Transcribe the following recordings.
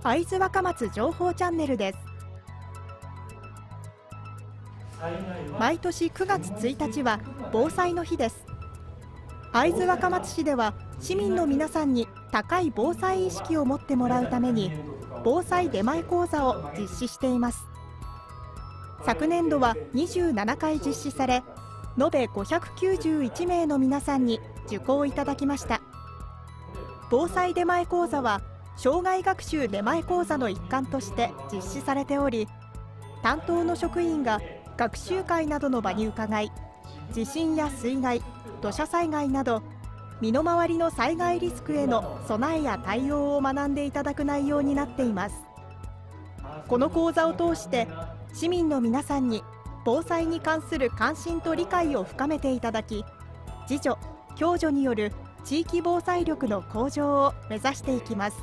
会津若松情報チャンネルです。毎年9月1日は防災の日です。会津若松市では市民の皆さんに高い防災意識を持ってもらうために防災出前講座を実施しています。昨年度は27回実施され、延べ591名の皆さんに受講いただきました。防災出前講座は生涯学習出前講座の一環として実施されており、担当の職員が学習会などの場に伺い、地震や水害、土砂災害など身の回りの災害リスクへの備えや対応を学んでいただく内容になっています。この講座を通して市民の皆さんに防災に関する関心と理解を深めていただき、自助・共助による地域防災力の向上を目指していきます。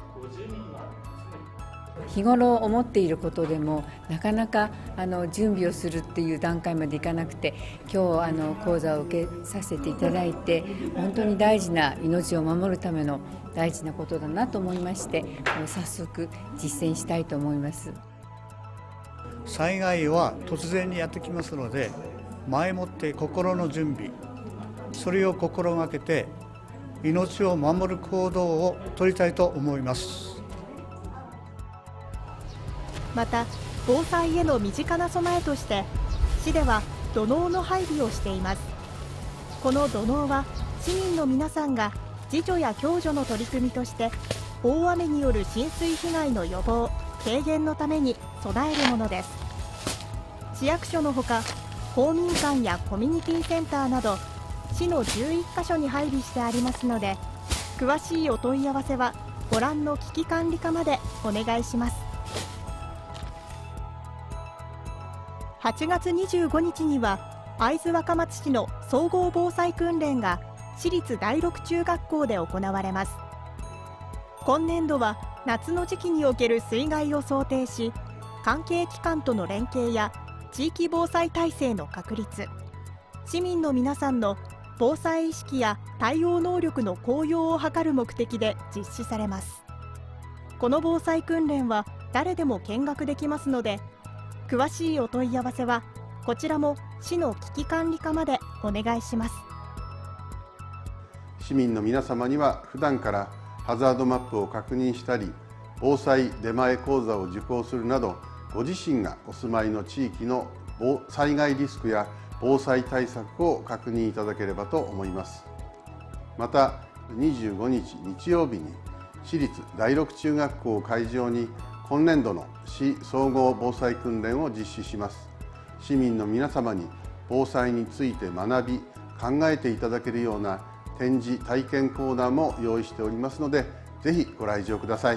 日頃思っていることでもなかなか準備をするっていう段階までいかなくて、今日講座を受けさせていただいて本当に大事な命を守るための大事なことだなと思いまして、早速実践したいと思います。 災害は突然にやってきますので、前もって心の準備、それを心がけて命を守る行動を取りたいと思います。 また防災への身近な備えとして市では土のうの配備をしています。この土のうは市民の皆さんが自助や共助の取り組みとして大雨による浸水被害の予防・軽減のために備えるものです。市役所のほか公民館やコミュニティセンターなど市の11カ所に配備してありますので、詳しいお問い合わせはご覧の危機管理課までお願いします。8月25日には会津若松市の総合防災訓練が市立第六中学校で行われます。今年度は夏の時期における水害を想定し、関係機関との連携や地域防災体制の確立、市民の皆さんの防災意識や対応能力の向上を図る目的で実施されます。この防災訓練は誰でも見学できますので、詳しいお問い合わせはこちらも市の危機管理課までお願いします。 市民の皆様には普段からハザードマップを確認したり、防災出前講座を受講するなど、ご自身がお住まいの地域の災害リスクや防災対策を確認いただければと思います。また25日日曜日に市立第六中学校を会場に今年度の市総合防災訓練を実施します。市民の皆様に防災について学び、考えていただけるような展示・体験コーナーも用意しておりますので、ぜひご来場ください。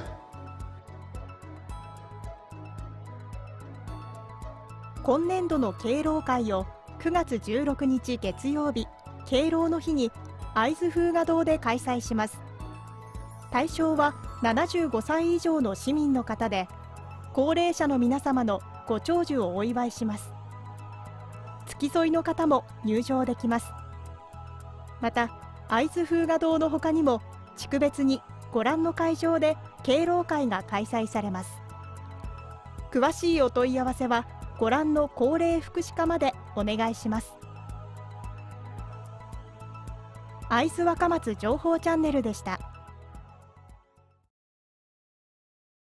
今年度の敬老会を9月16日月曜日、敬老の日に会津風雅堂で開催します。対象は75歳以上の市民の方で、高齢者の皆様のご長寿をお祝いします。付き添いの方も入場できます。また会津風雅堂の他にも地区別にご覧の会場で敬老会が開催されます。詳しいお問い合わせはご覧の高齢福祉課までお願いします。会津若松情報チャンネルでした。